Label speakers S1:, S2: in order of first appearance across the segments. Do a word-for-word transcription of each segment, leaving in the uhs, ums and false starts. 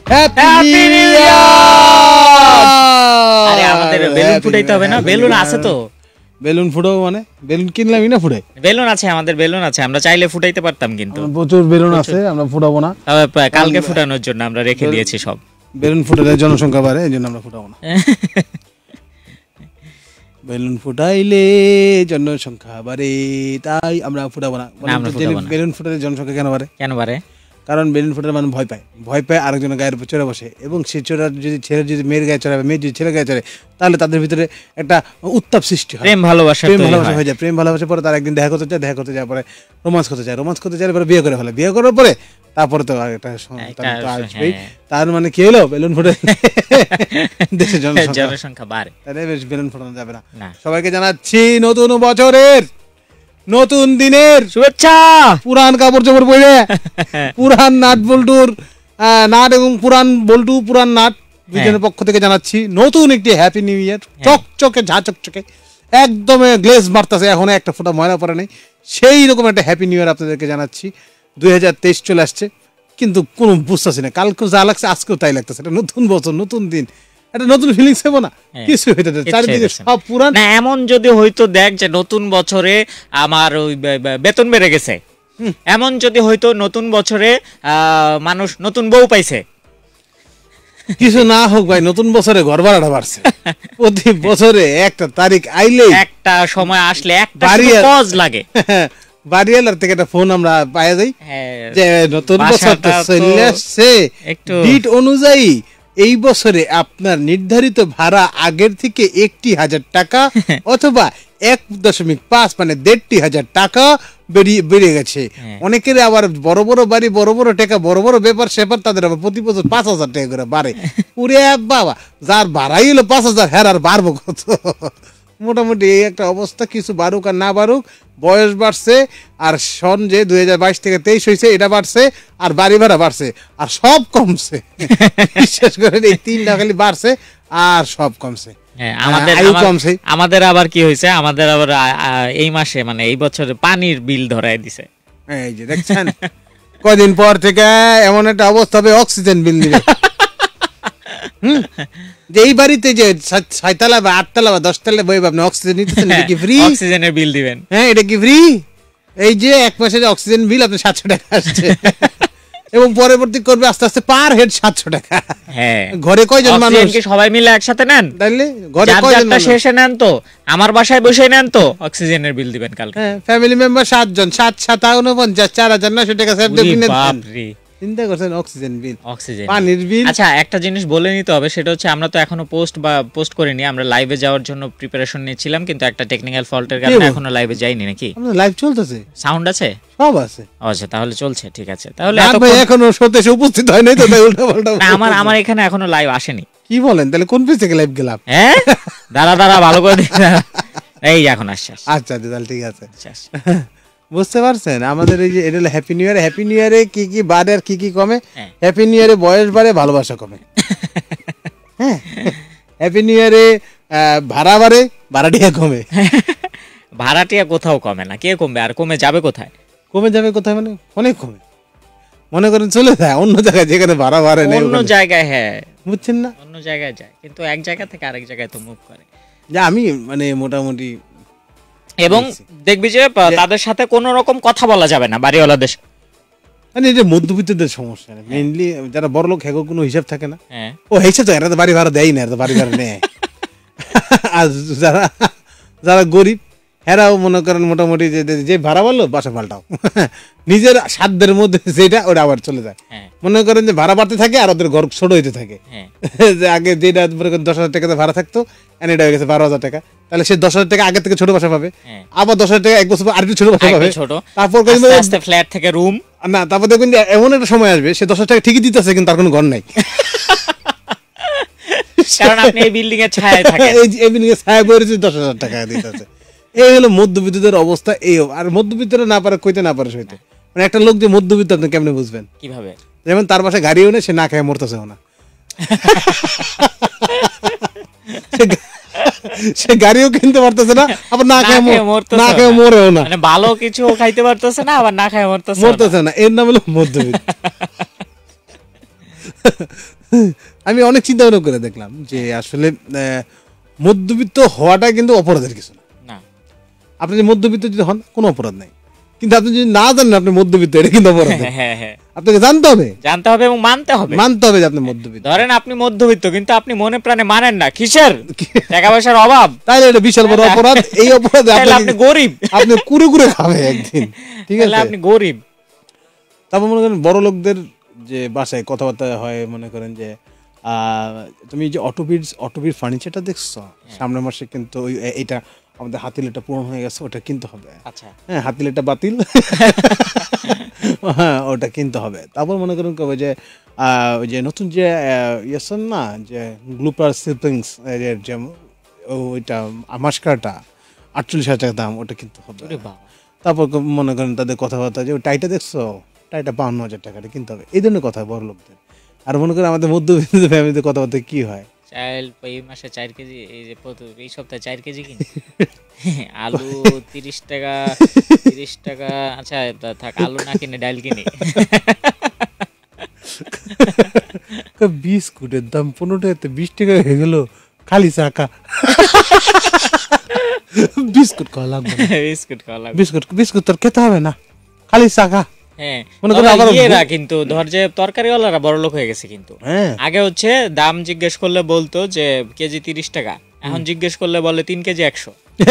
S1: Happy new ইয়ার। আরে আমাদের balloon ফুটাইতে হবে না? বেলুন আছে তো।
S2: বেলুন ফুটাবো মানে? বেলুন কিনলামই না ফুটাই?
S1: বেলুন আছে, আমাদের বেলুন আছে, আমরা চাইলে ফুটাইতে পারতাম, কিন্তু
S2: প্রচুর বেলুন আছে, আমরা ফুটাবো না।
S1: তবে কালকে ফুটানোর জন্য আমরা রেখে দিয়েছি সব।
S2: বেলুন ফুটালে জনসংখ্যা বাড়ে, এই জন্য আমরা ফুটাবো না। বেলুন ফুটাইলে জনসংখ্যা বাড়ে, তাই আমরা ফুটাবো না। বেলুন ফুটালে জনসংখ্যা কেন বাড়ে?
S1: কেন বাড়ে?
S2: কারণ বেলুন ফুটালে মানুষ ভয় পায়, ভয় পায় আরেকজনের গায়ের উপর চড়ে বসে, এবং সে চড়া যদি ছেলে যদি মেয়ের গায়ে চড়াবে, মেয়ে যদি ছেলে গায়ে চড়ে, তাহলে তাদের ভিতরে একটা উত্তাপ সৃষ্টি হয়,
S1: প্রেম ভালোবাসা
S2: প্রেম ভালোবাসা হয়ে যায়। প্রেম ভালোবাসা পরে তার একদিন দেখা করতে চায়, দেখা করতে যাওয়ার পরে রোমান্স করতে চায়, রোমান্স করতে চাইলে পরে বিয়ে করে ফেলে, বিয়ে করার পরে তারপরে তো একটা আসবেই। তার মানে কি হলো? বেলুন ফুটে দেশের
S1: জনসংখ্যা বাড়ে,
S2: তাহলে বেশ বেলুন ফোটানো যাবে না। সবাইকে জানাচ্ছি নতুন বছরের, নতুন দিনের
S1: শুভেচ্ছা।
S2: পুরান কাপড় চোপড় পরে, পুরান নাট বল্টুর নাট এবং পুরান বল্টু পুরান নাট দুজনের পক্ষ থেকে জানাচ্ছি নতুন একটি হ্যাপি নিউ ইয়ার। চকচকে ঝা চকচকে একদম গ্লেজ মারতেছে, এখন একটা ফোঁটা ময়লা পড়ে নেই, সেই রকম একটা হ্যাপি নিউ ইয়ার আপনাদেরকে জানাচ্ছি। দুই হাজার তেইশ চলে আসছে, কিন্তু কোনো বুঝতেছি না, কালকেও যা লাগছে আজকেও তাই লাগতেছে। এটা নতুন বছর, নতুন দিন, একটা নতুন ফিলিংস হবে না? কিছু হইতে চারিদিকে সব পুরান।
S1: না, এমন যদি হইতো দেখ যে নতুন বছরে আমার ওই বেতন বেড়ে গেছে, এমন যদি হইতো নতুন বছরে মানুষ নতুন বউ পাইছে,
S2: কিছু না হোক ভাই, নতুন বছরে ঘর ভাড়াটা বাড়ছে। প্রতি বছরে একটা তারিখ আইলে, একটা
S1: সময় আসলে একটা কজ লাগে,
S2: বাড়িওয়ালার থেকে একটা ফোন আমরা পাওয়া যাই যে নতুন বছর চলে আসছে, ডেট অনুযায়ী এই বছরে আপনার নির্ধারিত ভাড়া আগের থেকে একটি হাজার টাকা অথবা এক দশমিক পাঁচ মানে দেড়টি হাজার টাকা বেরিয়ে বেড়ে গেছে। অনেকের আবার বড় বড় বাড়ি, বড় বড় টাকা, বড় বড় ব্যাপার সেপার, তাদের আবার প্রতি বছর পাঁচ হাজার টাকা করে বাড়ে। পুরে বাবা, যার ভাড়াই হলো পাঁচ হাজার, হ্যাঁ আর বাড়বো কত? মোটামুটি এই একটা অবস্থা, কিছু বাড়ুক আর না বাড়ুক, বয়স বাড়ছে, আর সন যে দুই হাজার বাইশ থেকে তেইশ হয়েছে এটা বাড়ছে, আর বাড়ি ভাড়া বাড়ছে, আর সব কমছে। বিশেষ করে এই তিনটা খালি বাড়ছে আর সব কমছে।
S1: আমাদের আবার কি হয়েছে, আমাদের আবার এই মাসে মানে এই বছরে পানির বিল ধরায় দিছে।
S2: এই যে দেখছেন, কয়দিন পর থেকে এমন একটা অবস্থা হবে, অক্সিজেন বিল দিবে। যে এই বাড়িতে যে ছয়তলা বা আটতলা বা দশতলা বই আপনি অক্সিজেন নিতেছেন, এটা কি ফ্রি?
S1: অক্সিজেনের বিল দিবেন।
S2: হ্যাঁ, এটা কি ফ্রি? এই যে এক মাসে যে অক্সিজেন বিল আপনার সাতশো টাকা আসছে, এবং পরবর্তী করবে আস্তে আস্তে পার হেড সাতশো টাকা।
S1: হ্যাঁ,
S2: ঘরে কয়জন মানুষ?
S1: সবাই মিলে একসাথে নেন, তাইলে ঘরে কয়জন শেষে নেন তো আমার বাসায় বসে নেন তো অক্সিজেনের বিল দিবেন কালকে।
S2: হ্যাঁ, ফ্যামিলি মেম্বার সাতজন, সাত সাত উনপঞ্চাশ, চার হাজার নয়শো টাকা সেভ দিয়ে কিনে দেন। চিন্তা করছেন অক্সিজেন বিল,
S1: অক্সিজেন
S2: পানির বিল।
S1: আচ্ছা, একটা জিনিস বলে নিতে হবে, সেটা হচ্ছে আমরা তো এখনো পোস্ট বা পোস্ট করিনি, আমরা লাইভে যাওয়ার জন্য প্রিপারেশন নিচ্ছিলাম, কিন্তু একটা টেকনিক্যাল ফল্টের কারণে এখনো লাইভে যাইনি। নাকি
S2: আমাদের লাইভ চলতেছে?
S1: সাউন্ড আছে?
S2: সব আছে।
S1: আচ্ছা, তাহলে চলছে, ঠিক আছে। তাহলে
S2: এখনো সতেশে উপস্থিত হয় নাই তো, তাই উল্টা পাল্টা।
S1: আমার আমার এখানে এখনো লাইভ আসেনি।
S2: কি বলেন? তাহলে কোন পেজ থেকে লাইভ গেলাম?
S1: হ্যাঁ, দাঁড়া দাঁড়া ভালো করে দেখ, এই এখন আসছে।
S2: আচ্ছা তাহলে ঠিক আছে, বুঝতে পারছেন? আমাদের এই যে এটা হলো happy new year. Happy new ইয়ারে কি কি বাড়ে আর কি কি কমে? হ্যাপি নিউ ইয়ারে বয়স বাড়ে, ভালোবাসা কমে। হ্যাঁ, হ্যাপি নিউ ইয়ারে ভাড়া বাড়ে, ভাড়াটিয়া কমে।
S1: ভাড়াটিয়া কোথাও কমে না, কে কমবে? আর কমে যাবে কোথায়?
S2: কমে যাবে কোথায় মানে অনেক কমে, মনে করেন চলে যায় অন্য জায়গায়, যেখানে ভাড়া বাড়ে না,
S1: অন্য জায়গায়। হ্যাঁ,
S2: বুঝছেন না?
S1: অন্য জায়গায় যায়, কিন্তু এক জায়গা থেকে আরেক জায়গায় তো মুভ করে।
S2: যা আমি মানে মোটামুটি,
S1: এবং দেখবি যে তাদের সাথে কোনো রকম কথা বলা যাবে না বাড়িওয়ালাদের,
S2: মানে এটা মধ্যবিত্তদের সমস্যা। মেইনলি যারা বড় লোক, হ্যাঁ কোনো হিসাব থাকে না। ও হিসাব থাকে, এরা তো বাড়ি ভাড়া দেয় না, এরা তো বাড়ি ভাড়া নেয়। আর যারা যারা গরিব, হেরাও মনে করেন মোটামুটি যে ভাড়া বাড়লো বাসা পাল্টাও, নিজের সাধ্যের মধ্যে যেটা ওটা আবার চলে যায়। মনে করেন যে ভাড়া বাড়তে থাকে আর ওদের ঘর ছোট হইতে থাকে। যে আগে যেটা মনে করেন দশ হাজার টাকাতে ভাড়া থাকতো, এটা হয়ে গেছে বারো হাজার টাকা, তাহলে সে দশ হাজার টাকা আগে থেকে ছোট বাসা পাবে, আবার দশ হাজার টাকা এক বছর আরেকটু ছোট বাসা পাবে, তারপর
S1: ফ্ল্যাট থেকে রুম
S2: না, তারপর দেখবেন এমন একটা সময় আসবে সে দশ হাজার টাকা ঠিকই দিতেছে, কিন্তু তার কোনো ঘর নাই,
S1: কারণ আপনি এই বিল্ডিং এর ছায়ায় থাকেন,
S2: এই বিল্ডিং এর ছায়া পড়েছে, দশ হাজার টাকা দিতেছে। এই হলো মধ্যবিত্তদের অবস্থা। এই আর মধ্যবিত্তরা না পারে কইতে, না পারে সইতে। মানে একটা লোক যে মধ্যবিত্ত আপনি কেমনে বুঝবেন?
S1: কিভাবে?
S2: যেমন তার পাশে গাড়িও নেই, সে না খেয়ে মরতেছেও না, সে গাড়িও কিনতে পারতেছে না, আবার না খেয়ে না খেয়ে মরেও না,
S1: মানে ভালো কিছু খাইতে পারতেছে না, আবার না খেয়ে মরতেছে
S2: মরতেছে না। এর নাম হলো মধ্যবিত্ত। আমি অনেক চিন্তা ভাবনা করে দেখলাম যে আসলে মধ্যবিত্ত হওয়াটা কিন্তু অপরাধের কিছু না। আপনি যে মধ্যবিত্ত যদি হন কোনো অপরাধ নাই, কিন্তু আপনি যদি না জানেন আপনি মধ্যবিত্ত, এটা কিন্তু অপরাধ। আপনাকে জানতে হবে,
S1: জানতে হবে এবং মানতে হবে,
S2: মানতে হবে যে আপনি মধ্যবিত্ত।
S1: ধরেন আপনি মধ্যবিত্ত কিন্তু আপনি মনে প্রাণে মানেন না, কিসের টাকা পয়সার অভাব,
S2: তাহলে এটা বিশাল বড় অপরাধ। এই অপরাধে
S1: আপনি গরিব,
S2: আপনি কুড়ে কুড়ে খাবে একদিন, ঠিক আছে,
S1: আপনি গরিব।
S2: তারপর মনে করেন বড় লোকদের যে বাসায় কথাবার্তা হয়, মনে করেন যে তুমি যে অটোবির অটোবির ফার্নিচারটা দেখছো সামনের মাসে, কিন্তু ওই এটা আমাদের হাতিলেটা পূরণ হয়ে গেছে, ওটা কিনতে হবে। আচ্ছা, হ্যাঁ, হাতিলেটা বাতিল, হ্যাঁ, ওটা কিনতে হবে। তারপর মনে করেন কবে যে ওই যে নতুন যে ইয়েছেন না, যে গ্লুপার সিপিংস এর যে ওইটা মাস্কারটা আটচল্লিশ হাজার টাকা দাম, ওটা কিনতে হবে। তারপর মনে করেন তাদের কথাবার্তা যে ওই টাইটা দেখছো, টাইটা বাউন্ন হাজার টাকাটা কিনতে হবে, এই ধরনের কথা বড় লোকদের। আর মনে করেন আমাদের মধ্যবিত্ত ফ্যামিলিতে কথাবার্তা কি হয়,
S1: চাল এই মাসে চার কেজি, এই যে এই সপ্তাহে চার কেজি কিনি, আলু তিরিশ টাকা তিরিশ টাকা, আচ্ছা থাক আলু না কিনে ডাল কিনি।
S2: বিস্কুটের দাম পনেরো টাকাতে বিশ টাকা হয়ে গেল, খালি চাকা। বিস্কুট খাওয়া লাগবে,
S1: বিস্কুট খাওয়া লাগবে,
S2: বিস্কুট বিস্কুট তোর খেতে হবে না, খালি চাকা।
S1: হ্যাঁ, মনে করেন আবার ইয়েরা কিন্তু ধর যে তরকারিওয়ালারা বড় লোক হয়ে গেছে কিন্তু। আগে হচ্ছে দাম জিজ্ঞেস করলে বলতো যে কেজি তিরিশ টাকা, এখন জিজ্ঞেস করলে বলে তিন কেজি একশো।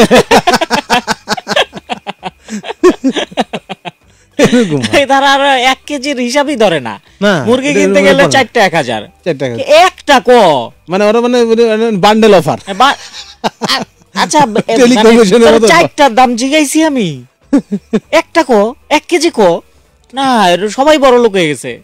S1: তারা আর এক কেজির হিসাবই ধরে না, মুরগি কিনতে গেলে চারটা এক হাজার, একটা ক
S2: মানে ওরা মানে বান্ডেল অফার।
S1: আচ্ছা, চারটার দাম জিজ্ঞাসি আমি, একটা কো, এক কেজি কো না, সবাই বড় লোক হয়ে গেছে।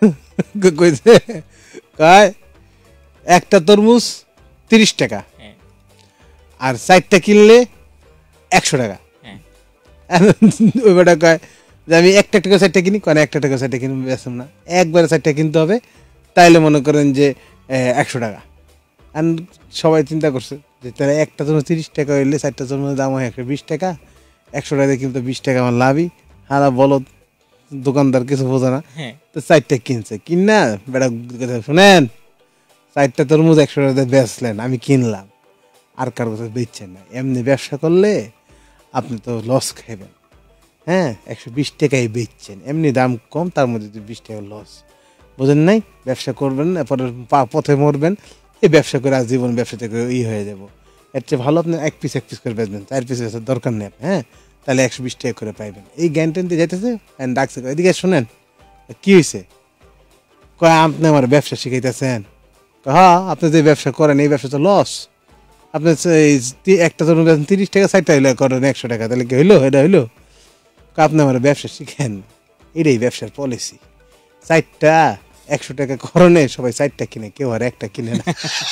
S2: একটা তরমুজ তিরিশ টাকা, আর চারটা কিনলে একশো টাকা। ওই বেটা কয় যে আমি একটা টাকা চারটা কিনি, কয় একটা টাকা চারটা কিনি, বেসম না, একবারে চারটা কিনতে হবে, তাইলে মনে করেন যে একশো টাকা। আর সবাই চিন্তা করছে যে তারা একটা তরমুজ তিরিশ টাকা হইলে চারটা তরমুজের দাম হয় একশো বিশ টাকা, একশো টাকা কিন্তু বিশ টাকা আমার লাভই। হারা বলো দোকানদার কিছু বোঝে না, তো চারটা কিনছে, কিন না বেটা শোনেন, চারটা তরমুজ একশো টাকা বেচলেন, আমি কিনলাম, আর কার কথা বেচছেন না। এমনি ব্যবসা করলে আপনি তো লস খাইবেন, হ্যাঁ, একশো বিশ টাকায় বেচছেন, এমনি দাম কম, তার মধ্যে বিশ টাকা লস, বোঝেন নাই? ব্যবসা করবেন, এরপরে পথে মরবেন, এই ব্যবসা করে আজ জীবন ব্যবসা থেকে ই হয়ে যাবো। এর চেয়ে ভালো আপনি এক পিস এক পিস করে বেচবেন, চার পিস বেচার দরকার নেই, হ্যাঁ, তাহলে একশো বিশ টাকা করে পাইবেন। এই জ্ঞান টেন দিয়ে যাইতেছে, ডাকছে, এদিকে শোনেন কি হয়েছে, কয় আপনি আমার ব্যবসা শিখাইতেছেন, হ্যাঁ, আপনি যে ব্যবসা করেন এই ব্যবসা তো লস, আপনি একটা ধরুন তিরিশ টাকা ষাট টাকা করেন একশো টাকা, তাহলে কি হইলো? এটা হইলো? আপনি আমার ব্যবসা শিখেন, এটাই ব্যবসার পলিসি, চারটা একশো টাকা করণে সবাই চারটা কিনে, কেউ আর একটা কিনে না।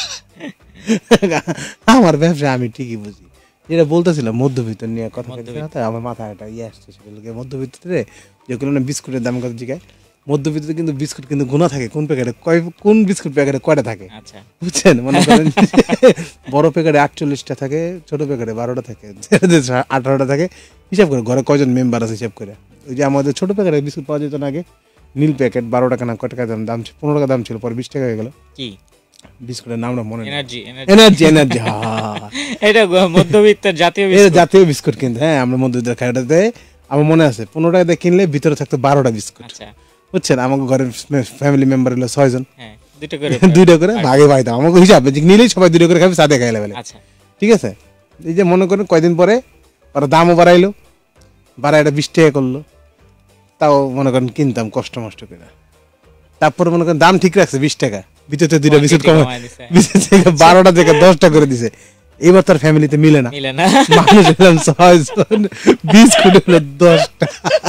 S2: আমার ব্যবসা আমি ঠিকই বুঝি, যেটা বলতেছিলাম মধ্যবিত্ত নিয়ে কথা, আমার মাথায় একটা ইয়ে আসছে, মধ্যবিত্তরে যেগুলো না বিস্কুটের দাম কত জিগায়, মধ্যবিত্ত কিন্তু বিস্কুট কিন্তু গুণা থাকে, কোন প্যাকেটে কয়, কোন বিস্কুট প্যাকেটে কয়টা থাকে, বুঝছেন? মনে করেন বড় প্যাকেটে আটচল্লিশটা থাকে, ছোট প্যাকেটে বারোটা থাকে, আঠারোটা থাকে, হিসাব করে ঘরে কয়জন মেম্বার আছে হিসাব করে। ওই যে আমাদের ছোট প্যাকেটে বিস্কুট পাওয়া যেত না আগে, নীল প্যাকেট, বারো টাকা না কয় টাকা দাম, দাম পনেরো টাকা দাম ছিল, পরে বিশ টাকা হয়ে গেল। কি বিস্কুটের নামটা মনে নেই, এনার্জি এনার্জি এনার্জি এটা মধ্যবিত্তের জাতীয় জাতীয় বিস্কুট কিন্তু, হ্যাঁ, আমরা মধ্যবিত্তের খাইটাতে আমার মনে আছে পনেরো টাকা দিয়ে কিনলে ভিতরে থাকতো বারোটা বিস্কুট, বুঝছেন? আমাকে ঘরের ফ্যামিলি মেম্বার হলো ছয় জন, দুইটা করে ভাগে ভাই দাও, আমাকে হিসাবে নিলেই সবাই দুইটা করে খাবে, সাথে খাইলে বলে, ঠিক আছে? এই যে মনে করেন কয়দিন পরে ওরা দামও বাড়াইলো, বাড়াইটা বিশ টাকা করলো, তাও মনে করেন কিনতাম কষ্ট মষ্ট করে, তারপরে মনে করেন দাম ঠিক রাখছে বিশ টাকা, ভিতরে দুইটা বিস্কুট কমে বারোটা থেকে দশটা করে দিছে। এবার তার ফ্যামিলিতে মিলে না, মানুষ ছয় জন, বিস্কুট হলো দশটা।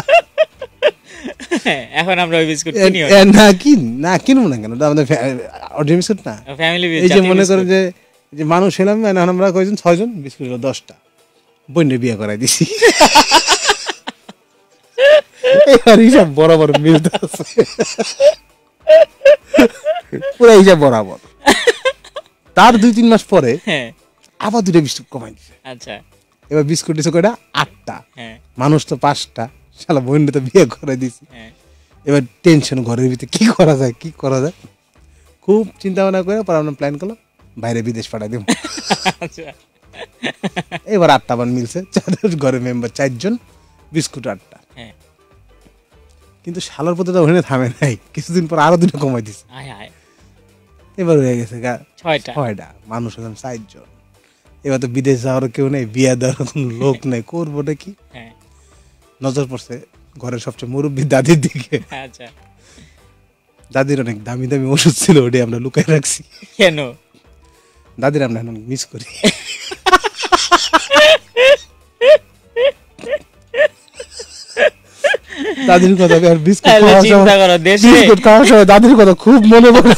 S2: এখন আমরা ওই বিস্কুট কিনি না, কিন না কিনবো না কেন, আমাদের অরিজিনাল বিস্কুট না, ফ্যামিলি। এই যে মনে করেন যে যে মানুষ হলাম, এখন আমরা কয়জন, ছয় জন, বিস্কুট হলো দশটা, বইনে বিয়ে করাই দিছি। এবার হিসাব বরাবর মিলতে আছে, পুরো হিসাব বরাবর। তার দুই তিন মাস পরে আবার দুটো বিস্কুট কমাই দিছে, আচ্ছা, এবার বিস্কুট দিছে কয়টা, আটটা, মানুষ তো পাঁচটা, শালা বইনে তো বিয়ে করে দিছি। এবার টেনশন ঘরের ভিতরে, কি করা যায় কি করা যায়, খুব চিন্তা ভাবনা করে পরে আমরা প্ল্যান করলাম বাইরে বিদেশ পাঠাই দিব। এবার আটটা বান মিলছে, চার ঘরে মেম্বার চারজন, বিস্কুট আটটা। কিন্তু শালার পথে তো ওখানে থামে নাই, কিছুদিন পর আরো দুটো কমাই দিছে, এবার হয়ে গেছে ছয়টা মানুষ এখন চারজন। এবার তো বিদেশ যাওয়ার কেউ নেই, বিয়া দেওয়ার কোনো লোক নেই, করবো নাকি? নজর পড়ছে ঘরের সবচেয়ে মুরব্বী দাদির দিকে। দাদির অনেক দামি দামি ওষুধ ছিল, ওটাই আমরা লুকাই রাখছি।
S1: কেন?
S2: দাদির আমরা এখন মিস করি। দাদির কথা আর বিস্কুট বিস্কুট খাওয়ার সময় দাদির কথা খুব মনে পড়ে।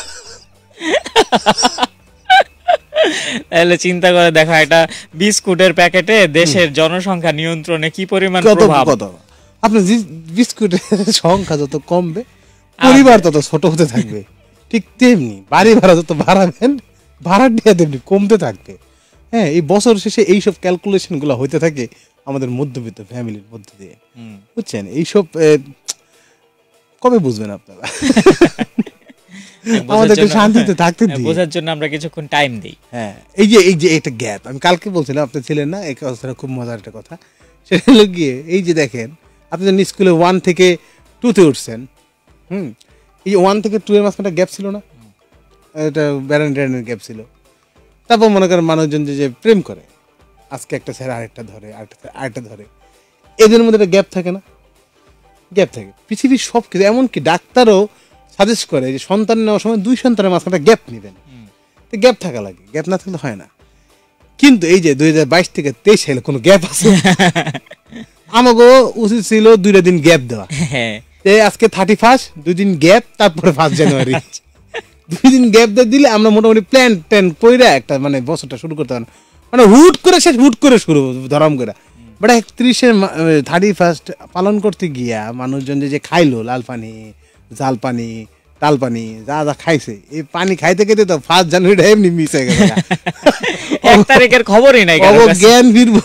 S1: তাহলে চিন্তা করে দেখো, একটা বিস্কুটের প্যাকেটে দেশের জনসংখ্যা নিয়ন্ত্রণে কি পরিমাণ প্রভাব।
S2: আপনি বিস্কুটের সংখ্যা যত কমবে পরিবার তত ছোট হতে থাকবে, ঠিক তেমনি বাড়ি ভাড়া যত বাড়াবেন ভাড়ার দিয়ে তেমনি কমতে থাকবে। হ্যাঁ, এই বছর শেষে এইসব ক্যালকুলেশন গুলো হইতে থাকে আমাদের মধ্যবিত্ত ফ্যামিলির মধ্যে দিয়ে, বুঝছেন? এইসব কবে বুঝবেন আপনারা? আমাদেরকে শান্তিতে থাকতে দিই,
S1: বোঝার জন্য আমরা কিছুক্ষণ টাইম দিই।
S2: হ্যাঁ, এই যে এই যে একটা গ্যাপ, আমি কালকে বলছিলাম, আপনি ছিলেন না, এই কথাটা খুব মজার একটা কথা। সেটা হলো গিয়ে এই যে দেখেন, আপনি যখন স্কুলে ওয়ান থেকে টুতে উঠছেন, হুম, এই যে ওয়ান থেকে টু এর মাঝখানে গ্যাপ ছিল না, এটা ব্যারেন্ডের গ্যাপ ছিল। তারপর মনে করেন মানুষজন যে প্রেম করে, আজকে একটা ছেড়ে আরেকটা ধরে, আরেকটা আরেকটা ধরে, এদের মধ্যে একটা গ্যাপ থাকে না? গ্যাপ থাকে। পৃথিবীর সব কিছু, এমনকি ডাক্তারও সাজেস্ট করে যে সন্তান নেওয়ার সময় দুই সন্তানের মাঝখানে গ্যাপ নেবেন, তো গ্যাপ থাকা লাগে, গ্যাপ না থাকলে হয় না। কিন্তু এই যে দুই হাজার বাইশ থেকে তেইশ সালে কোনো গ্যাপ আছে? আমাকে উচিত ছিল দুইটা দিন গ্যাপ দেওয়া, আজকে থার্টি ফার্স্ট দুই দিন গ্যাপ, তারপরে ফার্স্ট জানুয়ারি দুই দিন গ্যাপ দিয়ে দিলে আমরা মোটামুটি প্ল্যান ট্যান করে একটা মানে বছরটা শুরু করতে পারি, মানে হুট করে শেষ, হুট করে শুরু ধরম করে। বাট একত্রিশে থার্টি ফার্স্ট পালন করতে গিয়া মানুষজন যে খাইলো লাল পানি, জাল পানি, তাল পানি, যা যা খাইছে, এই পানি খাইতে খাইতে তো ফার্স্ট জানুয়ারিটা এমনি মিস হয়ে গেছে।
S1: এক তারিখের খবরই নাই,
S2: জ্ঞান ফিরবো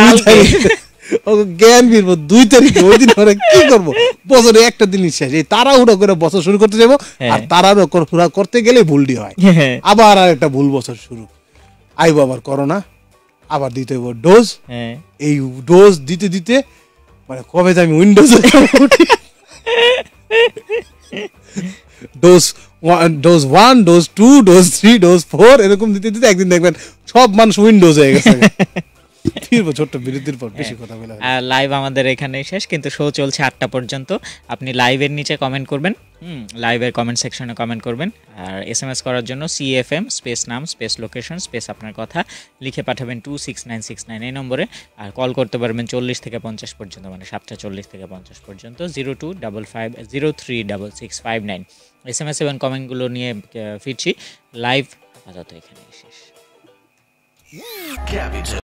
S2: জ্ঞান ফিরবো দুই তারিখে, ওই দিন আমরা কি করবো? বছরে একটা জিনিস শেষ, এই তাড়াহুড়ো করে বছর শুরু করতে যাবো, আর তাড়াহুড়ো করতে গেলে ভুলটি হয়, আবার আর একটা ভুল বছর শুরু। আইবো আবার করোনা, আবার দিতে হইব ডোজ, এই ডোজ দিতে দিতে মানে কবে আমি Windows dose dose one, dose two, dose three, dose four, এরকম দিতে দিতে একদিন দেখবেন সব মানুষ উইন্ডোজ হয়ে গেছে। ফিরবো ছোট্ট বিরতির পর, বেশি কথা বলা।
S1: লাইভ আমাদের এখানেই শেষ, কিন্তু শো চলছে আটটা পর্যন্ত। আপনি লাইভের নিচে কমেন্ট করবেন, হুম, লাইভের কমেন্ট সেকশনে কমেন্ট করবেন। আর এস এম এস করার জন্য সিএফএম স্পেস নাম স্পেস লোকেশন স্পেস আপনার কথা লিখে পাঠাবেন two six nine six nine এই নম্বরে। আর কল করতে পারবেন চল্লিশ থেকে পঞ্চাশ পর্যন্ত, মানে সাতটা চল্লিশ থেকে পঞ্চাশ পর্যন্ত, zero two double five zero three double six five nine. S M S এবং কমেন্টগুলো নিয়ে ফিরছি। লাইভ আপাতত এখানেই শেষ।